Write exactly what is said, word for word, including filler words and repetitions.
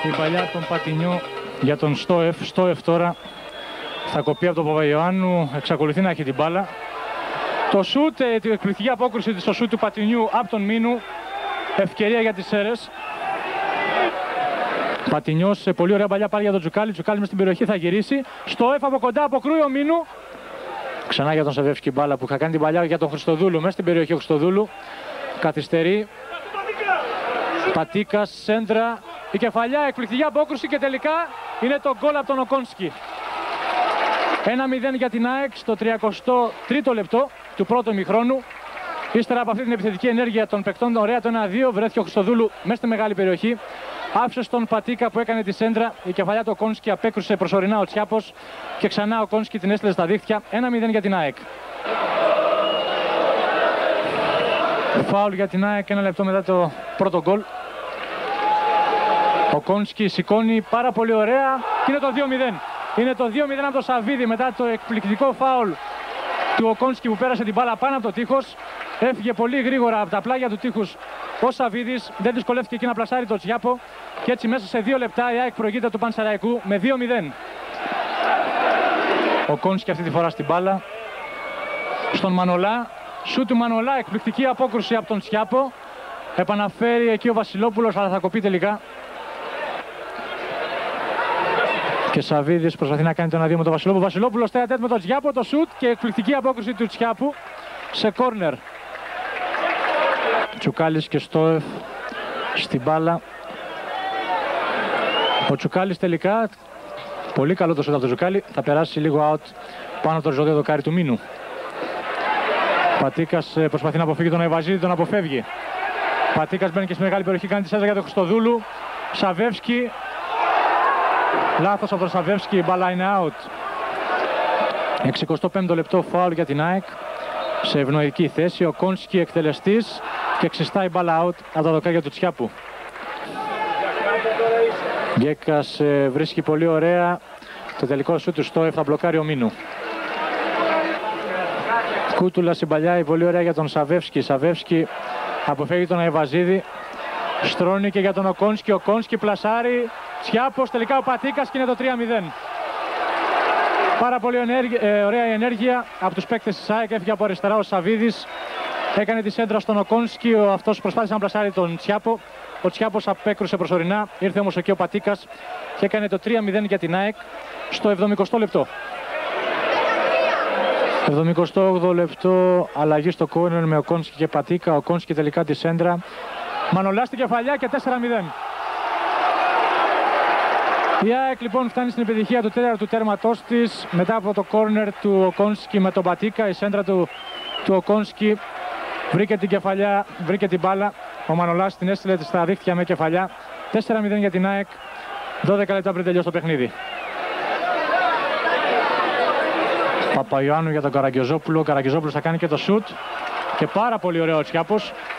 Η παλιά των Πατινιού για τον Στόεφ. Στόεφ τώρα θα κοπεί από τον Παπαϊωάννου, εξακολουθεί να έχει την μπάλα. Το σούτ, την εκπληκτική απόκριση στο σούτ του Πατινιού από τον Μίνου. Ευκαιρία για τις Σέρρες. Πατινιός, πολύ ωραία παλιά πάλι για τον Τζουκάλι. Τζουκάλι μες στην περιοχή θα γυρίσει. Στόεφ από κοντά αποκρούει ο Μίνου. Ξανά για τον Σαβεύσκι μπάλα που είχα κάνει την παλιά για τον Χριστοδούλου. Μέσα στην περιοχή ο Χριστοδούλου. Καθυστερεί. Πατίκας, σέντρα. Η κεφαλιά, εκπληκτική απόκρουση και τελικά είναι το γκολ από τον Οκόνσκι. ένα μηδέν για την ΑΕΚ στο τριακοστό τρίτο λεπτό του πρώτου ημιχρόνου. Ύστερα από αυτή την επιθετική ενέργεια των παικτών, ωραία το ένα δύο, βρέθηκε ο Χριστοδούλου μέσα στη μεγάλη περιοχή. Άφησε στον Πατίκα που έκανε τη σέντρα. Η κεφαλιά του Οκόνσκι απέκρουσε προσωρινά ο Τσιάπος και ξανά ο Οκόνσκι την έστειλε στα δίχτυα. ένα μηδέν για την ΑΕΚ. Φάουλ για την ΑΕΚ ένα λεπτό μετά το πρώτο γκολ. Ο Οκόνσκι σηκώνει πάρα πολύ ωραία και είναι το δύο μηδέν. Είναι το δύο μηδέν από το Σαββίδη μετά το εκπληκτικό φάουλ του Οκόνσκι που πέρασε την μπάλα πάνω από το τείχος. Έφυγε πολύ γρήγορα από τα πλάγια του τείχους ο Σαββίδης, δεν δυσκολεύτηκε εκεί να πλασάρει το Τσιάπο και έτσι μέσα σε δύο λεπτά η ΑΕΚ προηγείται του Πανσεραϊκού με δύο μηδέν. Ο Οκόνσκι αυτή τη φορά στην μπάλα. Στον Μανολά, σου του Μανολά, εκπληκτική απόκρουση από τον Τσιάπο. Επαναφέρει εκεί ο Βασιλόπουλος, αλλά θα κοπεί τελικά. Και Σαββίδης προσπαθεί να κάνει το ένα δύο με τον Βασιλόπουλο. Βασιλόπουλος τέσσερα τέτ με τον Τσιάπο, το σουτ και εκπληκτική απόκρουση του Τσιάπου σε κόρνερ. Τσουκάλης και Στόεφ στην μπάλα. Ο Τσουκάλης τελικά, πολύ καλό το σουτ από τον Τσουκάλη, θα περάσει λίγο out πάνω από το ριζωδέο δοκάρι του Μίνου. Πατίκας προσπαθεί να αποφύγει τον Αϊβαζίδη, τον αποφεύγει. Πατίκας μπαίνει και στη μεγάλη περιοχή, κάνει τη σέντρα για τον Χριστοδούλου. Σαβεύσκι. Λάθος από τον Σαβεύσκι, η μπάλα είναι out. εξηκοστό πέμπτο λεπτό, φάουλ για την ΑΕΚ. Σε ευνοϊκή θέση, ο Οκόνσκι εκτελεστής και ξεστάει η μπάλα out από τα δοκάρια του Τσιάπου. Γκέκας ε, βρίσκει πολύ ωραία το τελικό σου του Στόεφ, θα μπλοκάρει ο Μίνου. Κούτουλα στην παλιά, πολύ ωραία για τον Σαβεύσκι. Σαβεύσκι αποφεύγει τον Αϊβαζίδη. Στρώνει και για τον Οκόνσκι. Ο Οκόνσκι πλασάρει. Τσιάπος, τελικά ο Πατίκας και είναι το τρία μηδέν. Πάρα πολύ ενέργεια, ε, ωραία η ενέργεια από τους παίκτες της ΑΕΚ. Έφυγε από αριστερά ο Σαββίδης. Έκανε τη σέντρα στον Οκόνσκι. Ο αυτός προσπάθησε να πλασάρει τον Τσιάπο. Ο Τσιάπος απέκρουσε προσωρινά. Ήρθε όμως εκεί ο Πατίκας και έκανε το τρία μηδέν για την ΑΕΚ στο εβδομηκοστό λεπτό. εβδομηκοστό όγδοο λεπτό, αλλαγή στο κόρνερ με Οκόνσκι και Πατίκα. Ο Οκόνσκι τελικά τη σέντρα. Μανολά στην κεφαλιά και τέσσερα μηδέν. Η ΑΕΚ λοιπόν φτάνει στην επιτυχία του τέταρτου τέρματός της μετά από το κόρνερ του Οκόνσκι με τον Πατίκα. Η σέντρα του, του Οκόνσκι βρήκε την κεφαλιά, βρήκε την μπάλα. Ο Μανολάς την έστειλε στα δίχτυα με κεφαλιά. τέσσερα μηδέν για την ΑΕΚ, δώδεκα λεπτά πριν τελειώσει το παιχνίδι. Παπαϊωάννου για τον Καραγκιόζοπουλο. Ο Καραγκιόζοπουλος θα κάνει και το σουτ και πάρα πολύ ωραίο ο Τσιάπος.